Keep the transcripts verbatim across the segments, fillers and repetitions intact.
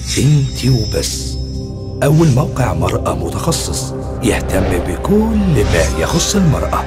انتي وبس، أول موقع مرأة متخصص يهتم بكل ما يخص المرأة.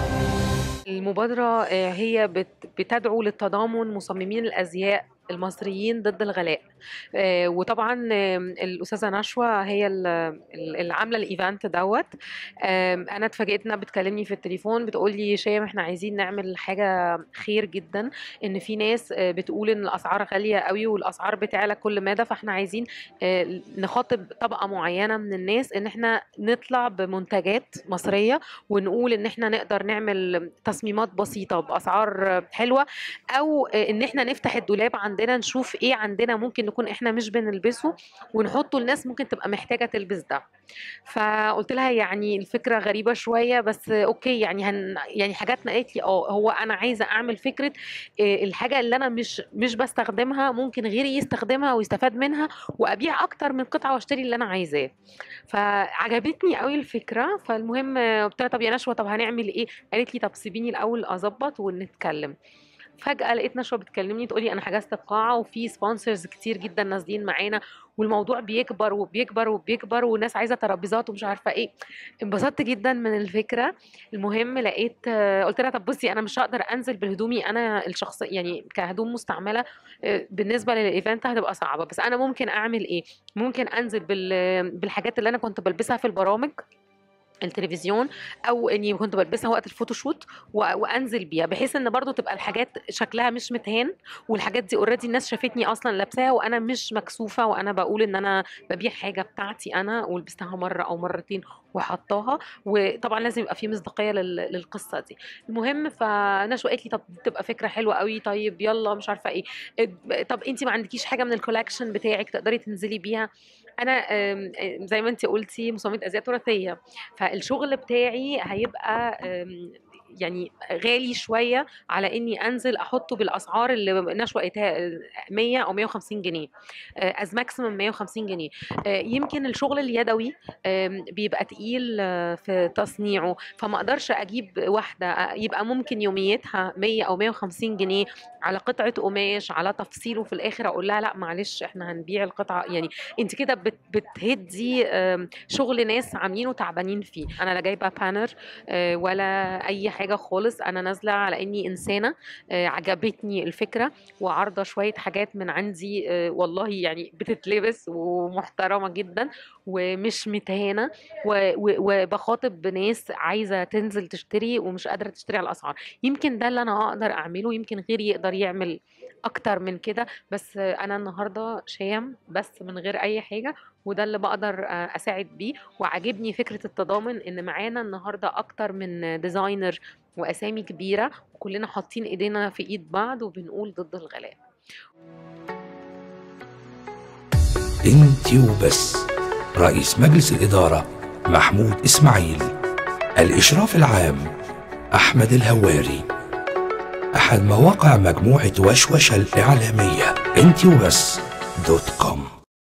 المبادرة آه، هي بت- بتدعو للتضامن مصممين الأزياء المصريين ضد الغلاء. آه، وطبعا آم، الأستاذة نشوى هي ال- ال- اللي عاملة الإيفنت دوت. آم، أنا اتفاجئت إنها بتكلمني في التليفون بتقول لي شيم إحنا عايزين نعمل حاجة خير جدا، إن في ناس آه، بتقول إن الأسعار غالية قوي والأسعار بتعلى كل مدى، فإحنا عايزين آه، نخاطب طبقة معينة من الناس إن إحنا نطلع بمنتجات مصرية، ونقول ان احنا نقدر نعمل تصميمات بسيطة بأسعار حلوة، او ان احنا نفتح الدولاب عندنا نشوف ايه عندنا ممكن نكون احنا مش بنلبسه ونحطه لناس ممكن تبقى محتاجة تلبس ده. فقلت لها يعني الفكرة غريبة شوية بس اوكي، يعني هن يعني حاجاتنا. قالت لي اه هو انا عايزة اعمل فكرة إيه الحاجة اللي انا مش مش بستخدمها ممكن غيري يستخدمها ويستفاد منها، وابيع اكتر من قطعة واشتري اللي انا عايزاه. فعجبتني قوي الفكرة. فالمهم قلت لها طب يا نشوى طب هنعمل ايه؟ قالت لي طب سيبيني الاول اظبط ونتكلم. فجأة لقيت نشوى بتكلمني تقولي انا حجزت القاعة وفي سبونسرز كتير جدا نازلين معانا، والموضوع بيكبر وبيكبر وبيكبر والناس عايزة ترابيزات ومش عارفة ايه. انبسطت جدا من الفكرة. المهم لقيت آه، قلت لها طب بصي انا مش هقدر انزل بهدومي انا الشخص يعني كهدوم مستعملة. آه، بالنسبة للايفنت هتبقى صعبة، بس انا ممكن اعمل ايه؟ ممكن انزل بال بالحاجات اللي انا كنت بلبسها في البرامج التلفزيون، او اني كنت بلبسها وقت الفوتوشوت و- وانزل بيها، بحيث ان برضو تبقى الحاجات شكلها مش متهان، والحاجات دي اوريدي الناس شافتني اصلا لابساها وانا مش مكسوفه، وانا بقول ان انا ببيع حاجه بتاعتي انا ولبستها مره او مرتين وحطاها. وطبعا لازم يبقى في مصداقيه لل- للقصه دي. المهم فنشوى قالت لي طب دي تبقى فكره حلوه قوي، طيب يلا مش عارفه ايه. إيه، طب انت ما عندكيش حاجه من الكولكشن بتاعك تقدري تنزلي بيها؟ انا آم، آم، زي ما انت قلتي مصممه ازياء تراثيه، فالشغل بتاعي هيبقى آم، يعني غالي شويه على اني انزل احطه بالاسعار اللي نشوى قالتها مية او مية وخمسين جنيه از ماكسيمم مية وخمسين جنيه. آه، يمكن الشغل اليدوي آم، بيبقى تقيل آه، في تصنيعه، فما اقدرش اجيب واحده آه، يبقى ممكن يوميتها مية او مية وخمسين جنيه على قطعه قماش على تفصيل، وفي الاخر اقول لها لا معلش احنا هنبيع القطعه. يعني انت كده بت- بتهدي آم، شغل ناس عاملينه تعبانين فيه. انا لا جايبه بانر آه، ولا اي حاجه خالص، انا نازله على اني انسانه آه، عجبتني الفكره وعارضه شويه حاجات من عندي آه، والله يعني بتتلبس ومحترمه جدا ومش متهانه، و- و- وبخاطب ناس عايزه تنزل تشتري ومش قادره تشتري على الاسعار. يمكن ده اللي انا اقدر اعمله، يمكن غيري يقدر يعمل اكتر من كده، بس آه، انا النهارده شام بس من غير اي حاجه، وده اللي بقدر آه، اساعد بيه. وعاجبني فكرة التضامن ان معانا النهاردة اكتر من ديزاينر واسامي كبيرة، وكلنا حاطين ايدينا في ايد بعض وبنقول ضد الغلاء. انتي وبس، رئيس مجلس الإدارة محمود إسماعيل، الإشراف العام أحمد الهواري، أحد مواقع مجموعة وشوشة الإعلامية انتي وبس دوت كوم.